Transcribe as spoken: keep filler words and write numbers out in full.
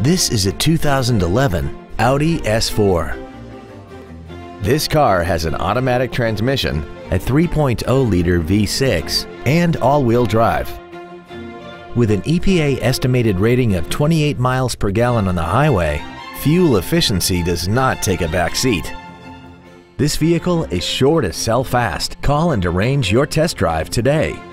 This is a two thousand eleven Audi S four. This car has an automatic transmission, a three point oh liter V six, and all-wheel drive. With an E P A estimated rating of twenty-eight miles per gallon on the highway, fuel efficiency does not take a back seat. This vehicle is sure to sell fast. Call and arrange your test drive today.